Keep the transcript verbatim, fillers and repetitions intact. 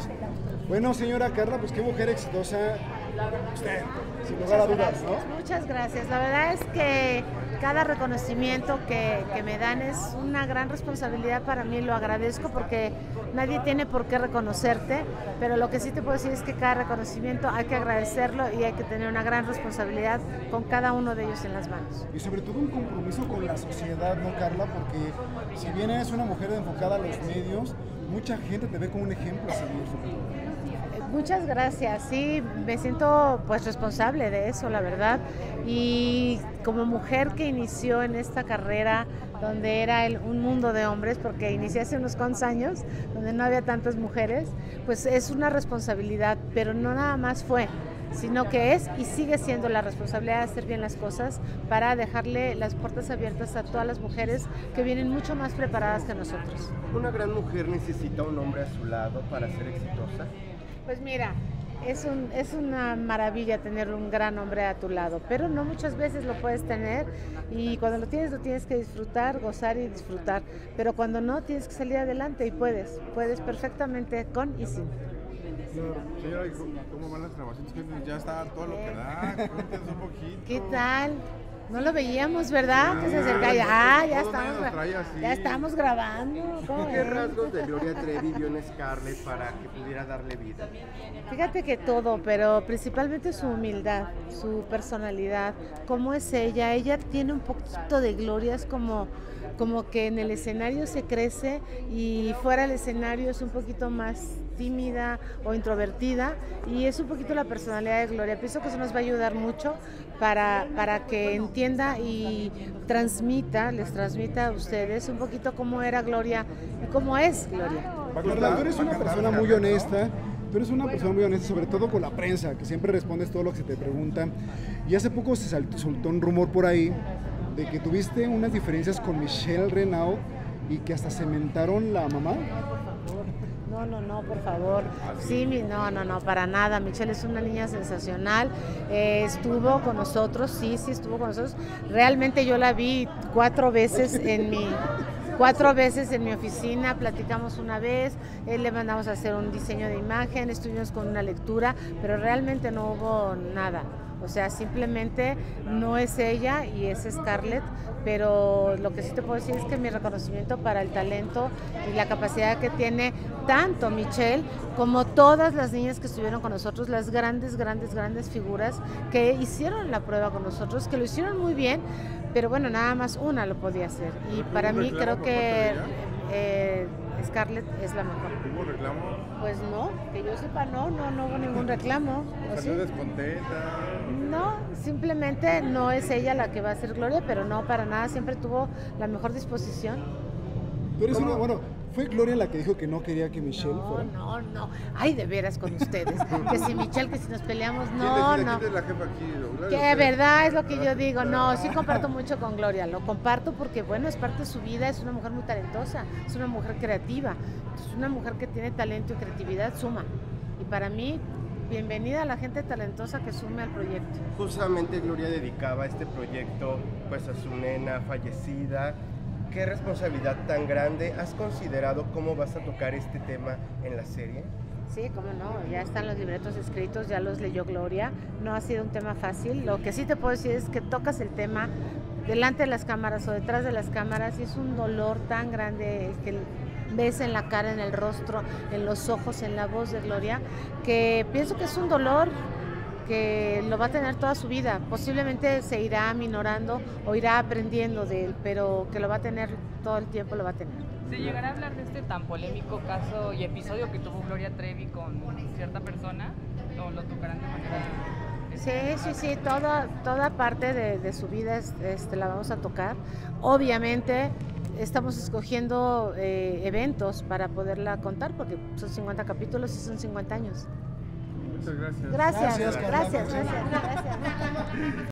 Dios. Bueno, señora Carla, pues qué mujer exitosa usted, sin lugar a dudas, ¿no? Muchas gracias. La verdad es que cada reconocimiento que, que me dan es una gran responsabilidad para mí, lo agradezco porque nadie tiene por qué reconocerte, pero lo que sí te puedo decir es que cada reconocimiento hay que agradecerlo y hay que tener una gran responsabilidad con cada uno de ellos en las manos. Y sobre todo un compromiso con la sociedad, ¿no, Carla? Porque si bien eres una mujer enfocada a los medios, mucha gente te ve como un ejemplo a seguir. Muchas gracias, sí, me siento pues responsable de eso, la verdad, y como mujer que inició en esta carrera donde era el, un mundo de hombres, porque inicié hace unos cuantos años, donde no había tantas mujeres, pues es una responsabilidad, pero no nada más fue, sino que es y sigue siendo la responsabilidad de hacer bien las cosas para dejarle las puertas abiertas a todas las mujeres que vienen mucho más preparadas que nosotros. ¿Una gran mujer necesita un hombre a su lado para ser exitosa? Pues mira, es, un, es una maravilla tener un gran hombre a tu lado, pero no muchas veces lo puedes tener y cuando lo tienes lo tienes que disfrutar, gozar y disfrutar, pero cuando no tienes que salir adelante y puedes, puedes perfectamente con y sin. Señora, ¿cómo van las grabaciones? Ya está todo lo que da, cuéntenos un poquito. ¿Qué tal? No lo veíamos, ¿verdad? Que se acerca ya, ah, ya estamos, ya estamos grabando. ¿Qué rasgos de Gloria Trevi vio en Scarlett para que pudiera darle vida? Fíjate que todo, pero principalmente su humildad, su personalidad, cómo es ella. Ella tiene un poquito de Gloria, es como, como que en el escenario se crece y fuera del escenario es un poquito más tímida o introvertida y es un poquito la personalidad de Gloria. Pienso que eso nos va a ayudar mucho para, para que entienda y transmita, les transmita a ustedes un poquito cómo era Gloria y cómo es Gloria. Carla, tú eres una persona muy honesta, tú eres una persona muy honesta, sobre todo con la prensa, que siempre respondes todo lo que se te pregunta. Y hace poco se soltó un rumor por ahí de que tuviste unas diferencias con Michelle Renaud y que hasta se mentaron la mamá. No, no, no, por favor. Sí, mi, no, no, no, para nada. Michelle es una niña sensacional. Eh, estuvo con nosotros, sí, sí, estuvo con nosotros. Realmente yo la vi cuatro veces en mi, cuatro veces en mi oficina. Platicamos una vez, eh, le mandamos a hacer un diseño de imagen, estuvimos con una lectura, pero realmente no hubo nada. O sea, simplemente no es ella y es Scarlett, pero lo que sí te puedo decir es que mi reconocimiento para el talento y la capacidad que tiene tanto Michelle como todas las niñas que estuvieron con nosotros, las grandes, grandes, grandes figuras que hicieron la prueba con nosotros, que lo hicieron muy bien, pero bueno, nada más una lo podía hacer. Y para mí creo que eh, Scarlett es la mejor. ¿Hubo reclamo? Pues no, que yo sepa no, no, no hubo ningún reclamo. ¿Salió ¿sí? descontenta? No, simplemente no es ella la que va a ser Gloria, pero no, para nada, siempre tuvo la mejor disposición. Tú eres una, bueno, ¿fue Gloria la que dijo que no quería que Michelle no, fuera? No, no, ay, de veras con ustedes, que si Michelle, que si nos peleamos, no, ¿Quién no. ¿Quién es la jefa aquí? Que verdad es lo que yo digo, no, sí comparto mucho con Gloria, lo comparto porque, bueno, es parte de su vida, es una mujer muy talentosa, es una mujer creativa, es una mujer que tiene talento y creatividad, suma. Y para mí, bienvenida a la gente talentosa que sume al proyecto. Justamente Gloria dedicaba este proyecto pues a su nena fallecida. ¿Qué responsabilidad tan grande? ¿Has considerado cómo vas a tocar este tema en la serie? Sí, cómo no, ya están los libretos escritos, ya los leyó Gloria, no ha sido un tema fácil. Lo que sí te puedo decir es que tocas el tema delante de las cámaras o detrás de las cámaras y es un dolor tan grande el que ves en la cara, en el rostro, en los ojos, en la voz de Gloria, que pienso que es un dolor que lo va a tener toda su vida. Posiblemente se irá minorando o irá aprendiendo de él, pero que lo va a tener todo el tiempo, lo va a tener. ¿Se llegará a hablar de este tan polémico caso y episodio que tuvo Gloria Trevi con cierta persona? ¿O lo tocarán de manera...? Sí, sí, sí, toda, toda parte de, de su vida este, la vamos a tocar. Obviamente estamos escogiendo eh, eventos para poderla contar porque son cincuenta capítulos y son cincuenta años. Muchas gracias. Gracias, Gracias, gracias, gracias. gracias.